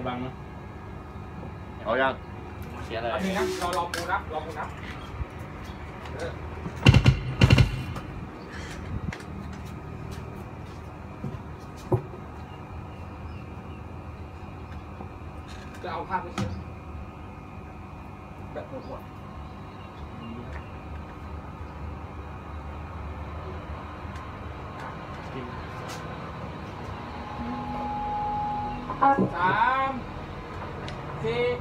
บังเนาะเอายังเสียอะไรอันนี้นะรอปูนับจะเอาภาพไปเช็ดแบบหมด3 4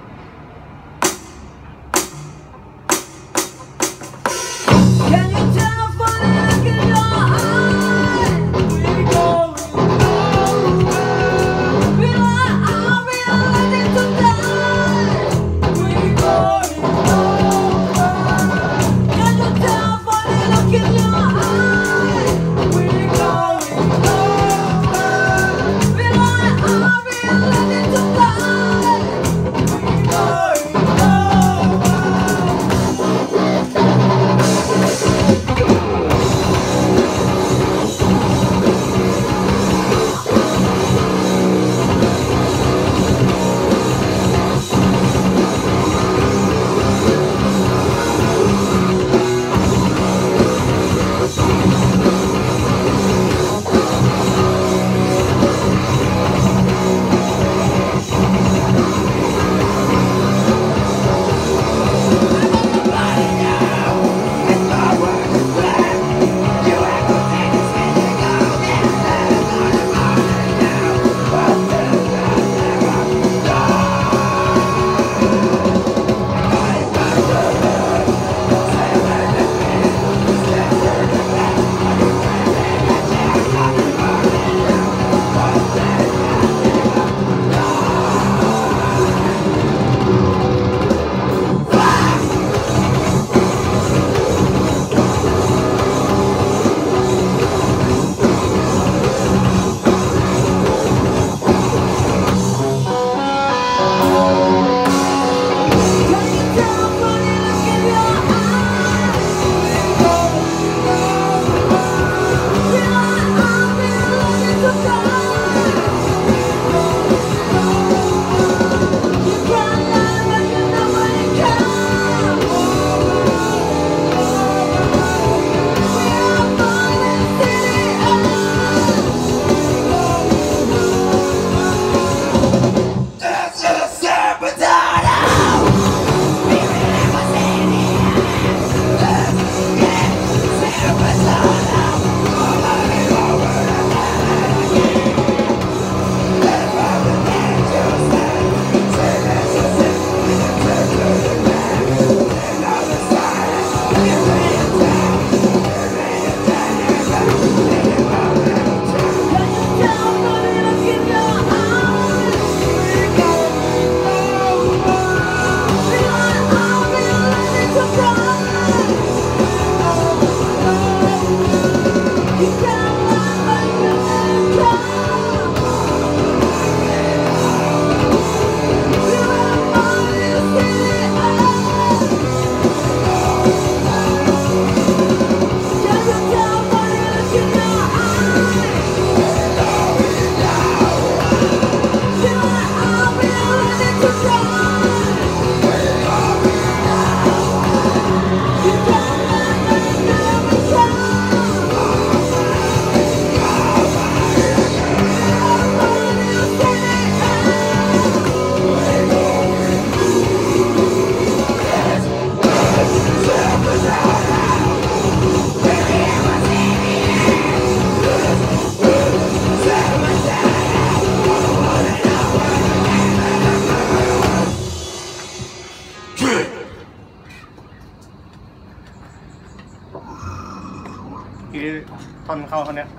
ที่ท่อนเข้าเขาเนี้ย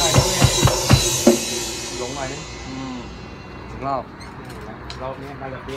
ลงหน่อยนึงรอบรอบนี้มาแบบนี้